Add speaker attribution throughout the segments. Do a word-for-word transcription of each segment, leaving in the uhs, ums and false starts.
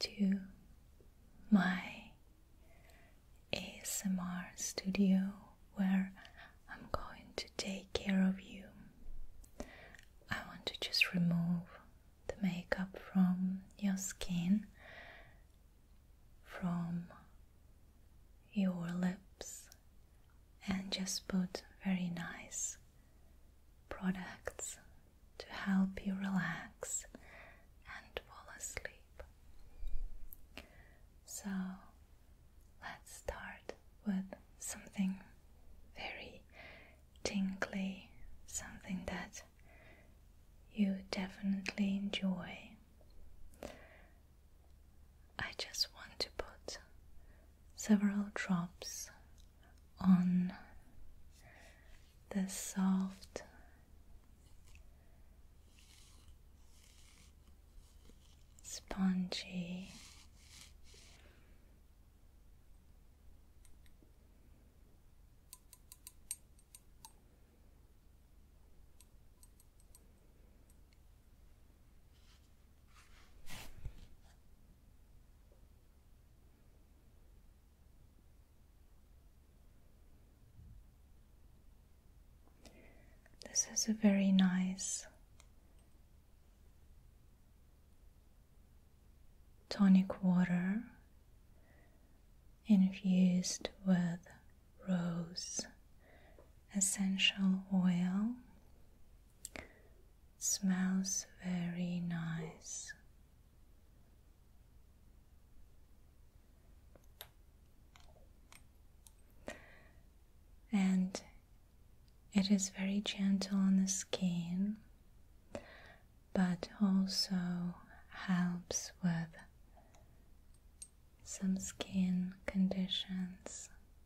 Speaker 1: to my A S M R studio where I'm going to take care of you. I want to just remove the makeup from your skin, from your lips, and just put very nice products to help you relax and fall asleep. So let's start with something very tingly, something that you definitely enjoy. I just want to put several drops on the soft spongy This is a very nice tonic water infused with rose essential oil. It smells very nice. And it is very gentle on the skin, but also helps with some skin conditions.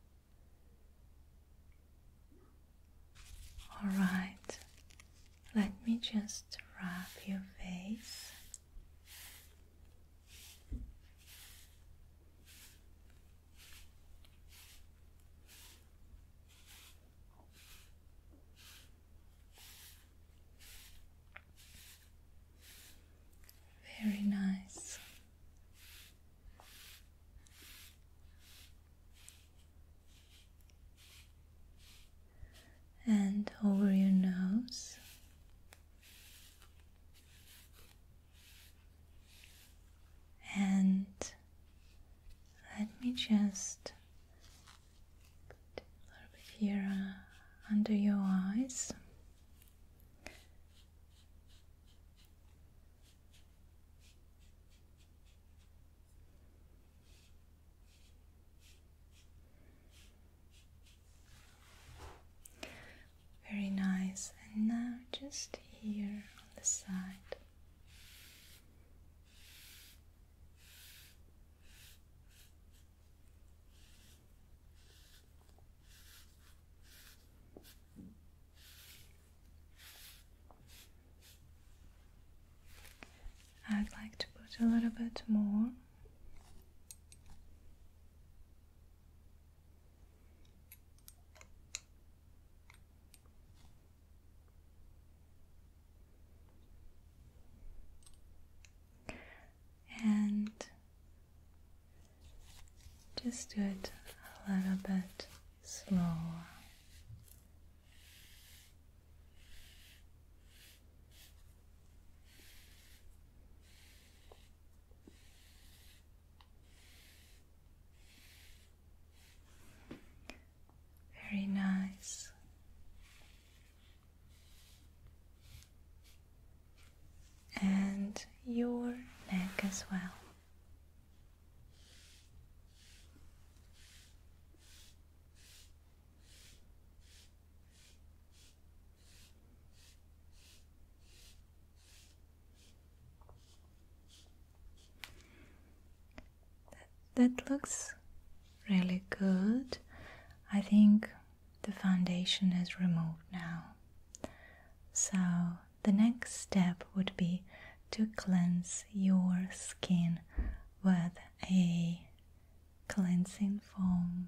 Speaker 1: Alright, let me just rub your face. Very nice. And over your nose. And let me just put a little bit here uh, under your eyes. Very nice. And now just here on the side. I'd like to put a little bit more. And just do it a little bit slower. Very nice. And your neck as well. That, that looks really good. I think the foundation is removed now. So the next step would be to cleanse your skin with a cleansing foam.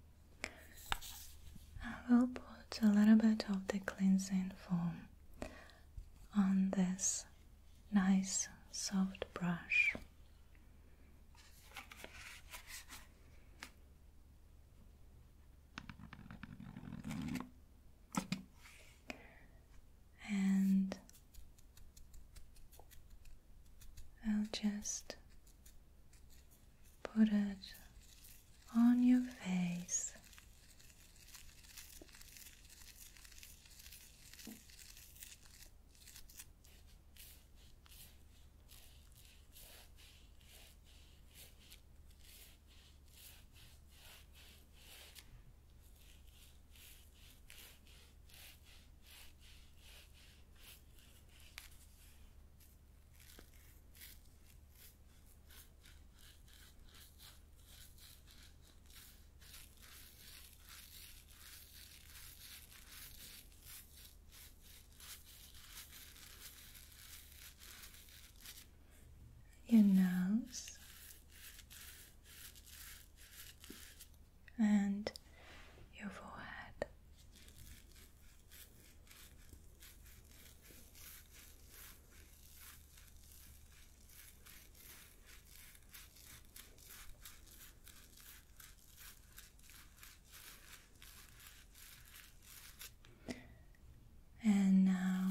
Speaker 1: I will put a little bit of the cleansing foam on this nice soft brush. just put it on your face. Your nose and your forehead. And now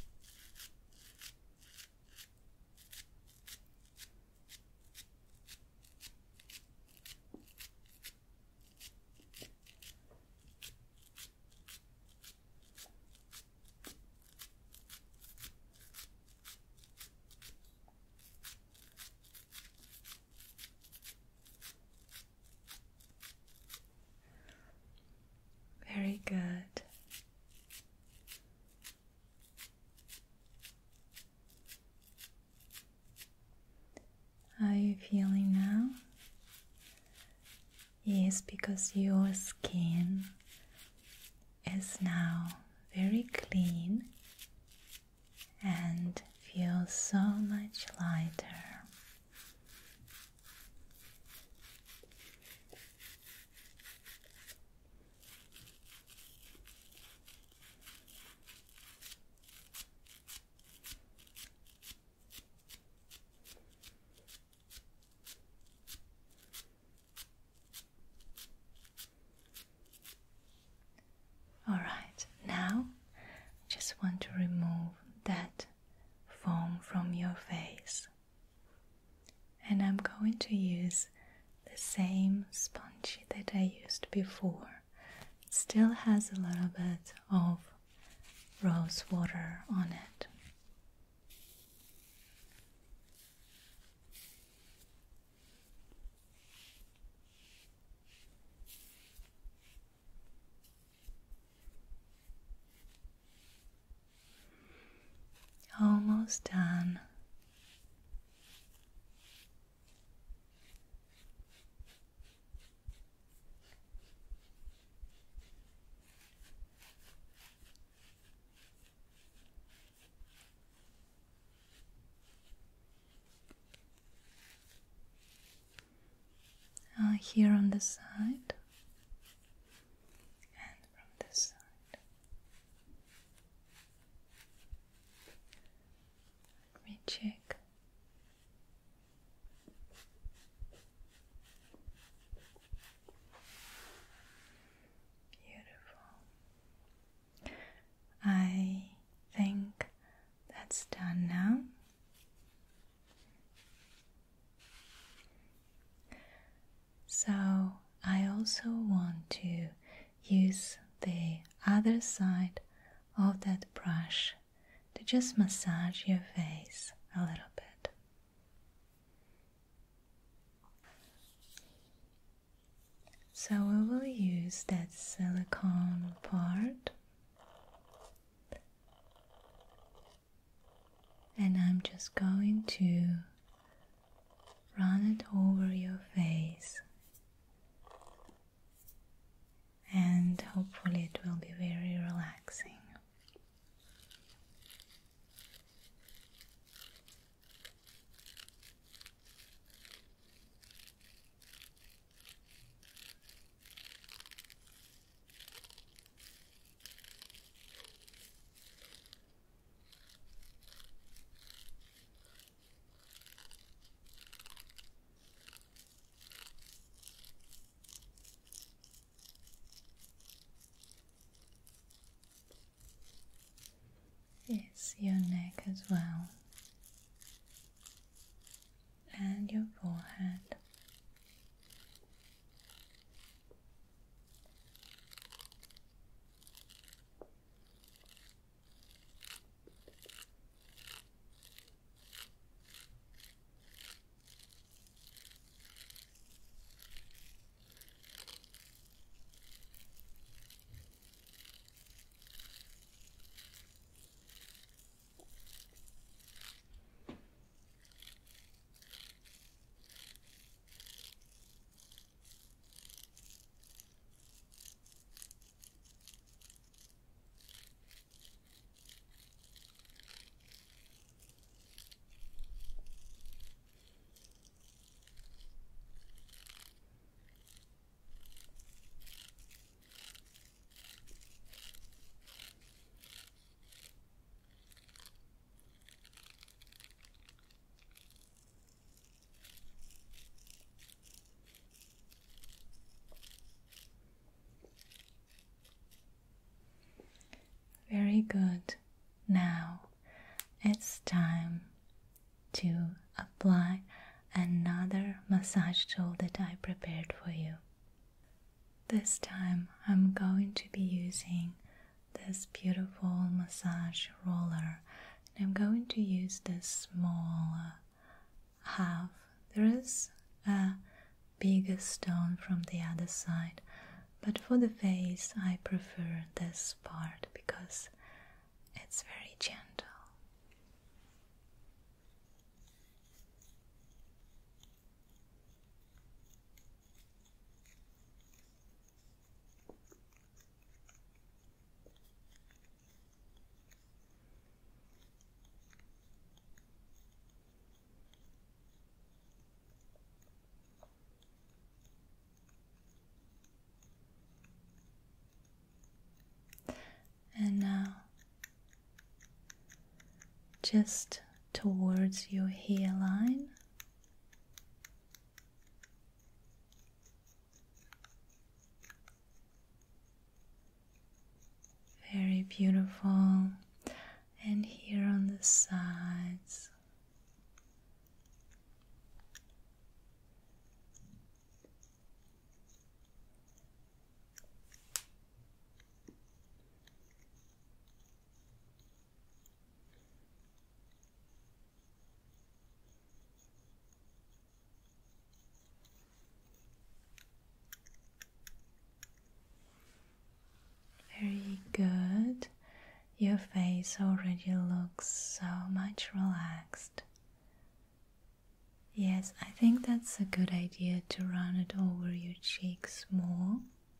Speaker 1: very good. How are you feeling now? Yes, because your skin is now very clean and feels so much lighter. Alright, now I just want to remove that foam from your face. And I'm going to use the same sponge that I used before. It still has a little bit of rose water on it. Almost done. Uh, here on the side and from this side. Let me check. Beautiful. I think that's done now. So I also want to use the other side of that brush to just massage your face a little bit. So we will use that silicone part, and I'm just going to run it over your face. And hopefully it will be very relaxing. Yes, your neck as well. Good. Now it's time to apply another massage tool that I prepared for you. This time I'm going to be using this beautiful massage roller, and I'm going to use this small uh, half. There is a bigger stone from the other side, but for the face I prefer this part because it's very gentle. And now, just towards your hairline, very beautiful, and here on the sides. Very good. Your face already looks so much relaxed. Yes, I think that's a good idea to run it over your cheeks more.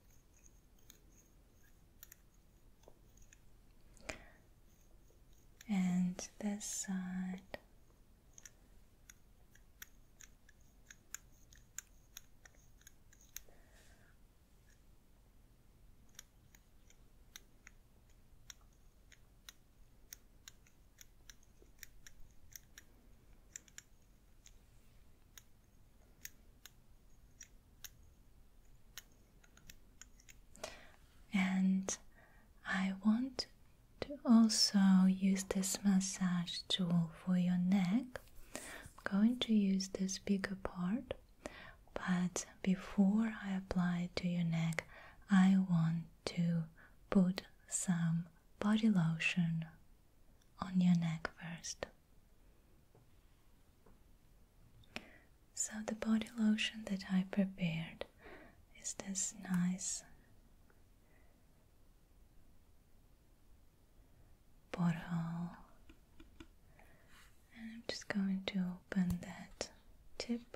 Speaker 1: And this side. And I want to also use this massage tool for your neck. I'm going to use this bigger part, but before I apply it to your neck, I want to put some body lotion on your neck first. So the body lotion that I prepared is this nice bottle, and I'm just going to open that tip.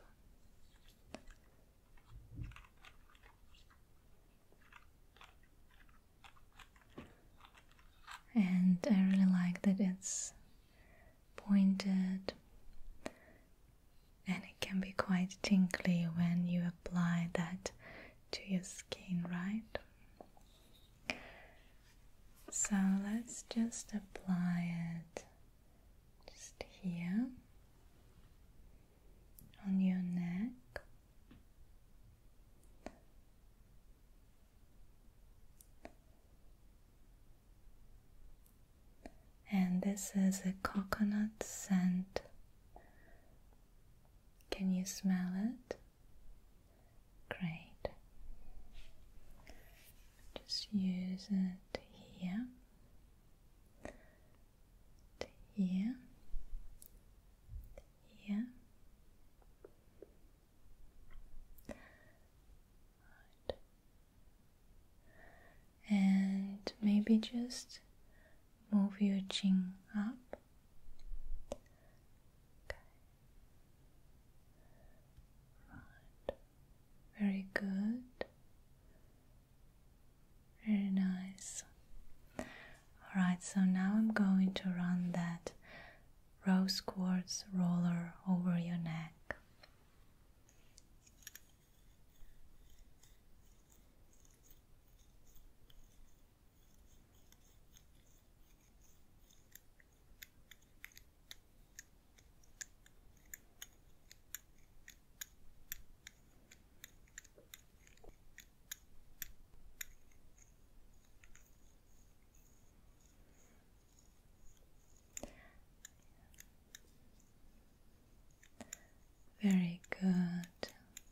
Speaker 1: And I really like that it's pointed, and it can be quite tingly when you apply that to your skin, right? So let's just apply it just here on your neck. And this is a coconut scent. Can you smell it? Great. Just use it here, here, here. Right. And maybe just move your chin up. Okay. Right. Very good. Very nice. Alright, so now I'm going to run that rose quartz roller over your neck. Very good.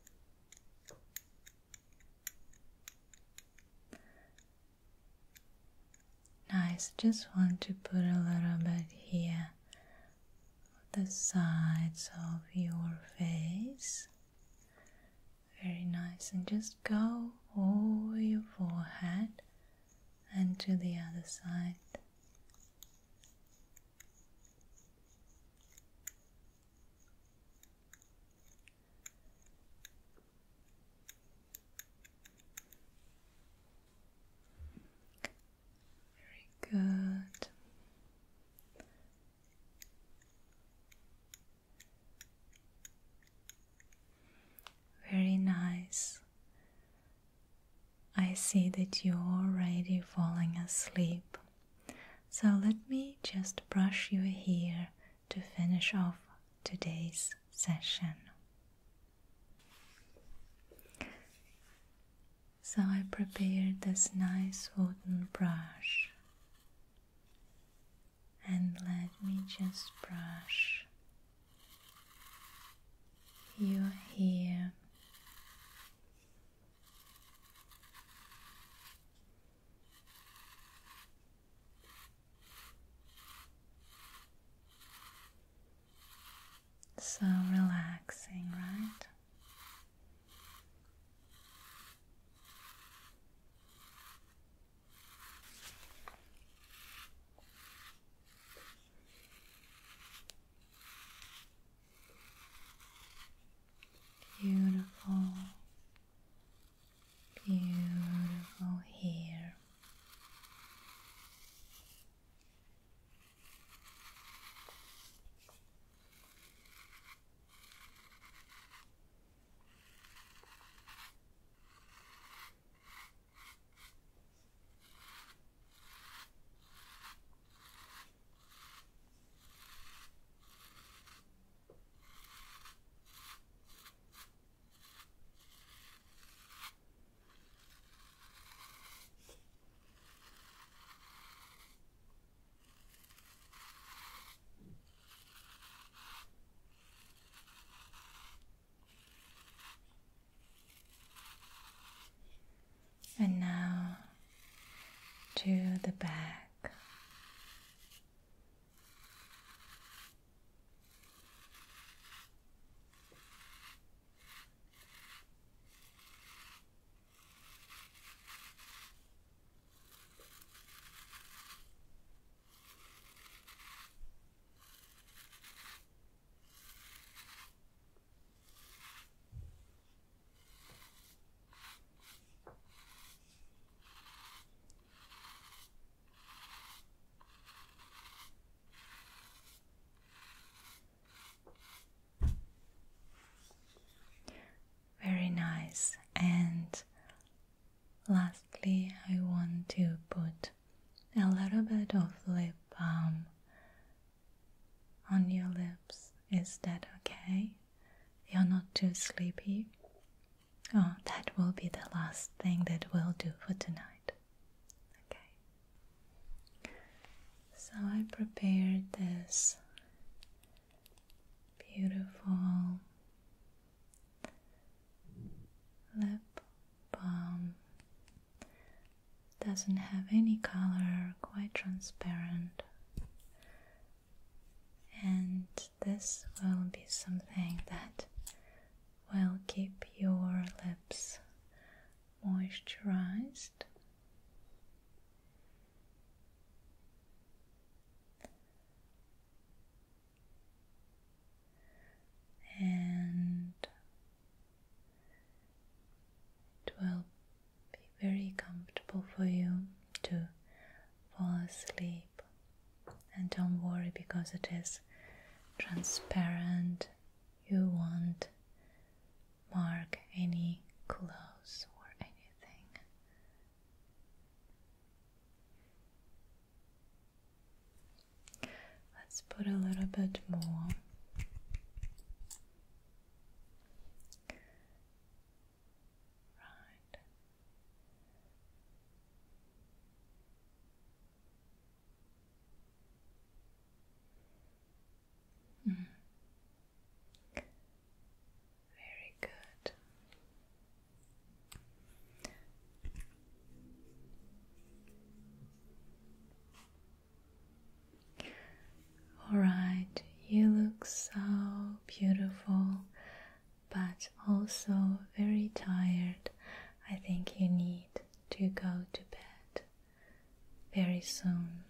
Speaker 1: Nice. Just want to put a little bit here on the sides of your face. Very nice. And just go over your forehead and to the other side. Good. Very nice. I see that you're already falling asleep. So let me just brush your hair to finish off today's session. So I prepared this nice wooden brush. And let me just brush your hair. So relaxing, right? Beautiful, beautiful hair. And now to the back. Very nice. And lastly, I want to put a little bit of lip balm on your lips. Is that okay? You're not too sleepy? Oh, that will be the last thing that we'll do for tonight. Okay. So I prepared this beautiful lip balm. Doesn't have any color, quite transparent. And this will be something that will keep your lips moisturized. And it will be very comfortable for you to fall asleep. And don't worry, because it is transparent, you won't mark any clothes or anything. Let's put a little bit more. Right. Mm. look so beautiful, but also very tired. I think you need to go to bed very soon.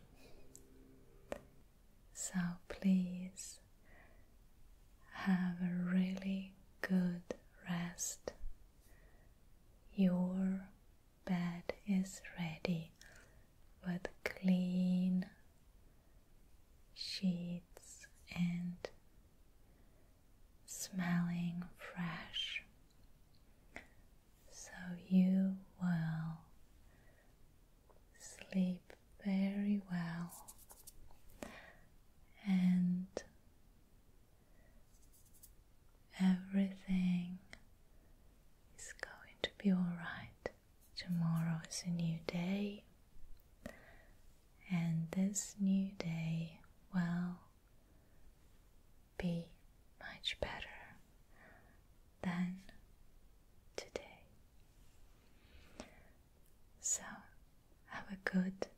Speaker 1: So please have a really good rest. Your bed is ready with clean sheets and smelling fresh. So you will sleep very well, and everything is going to be alright. Tomorrow is a new day, and this new day will be much better than today. So have a good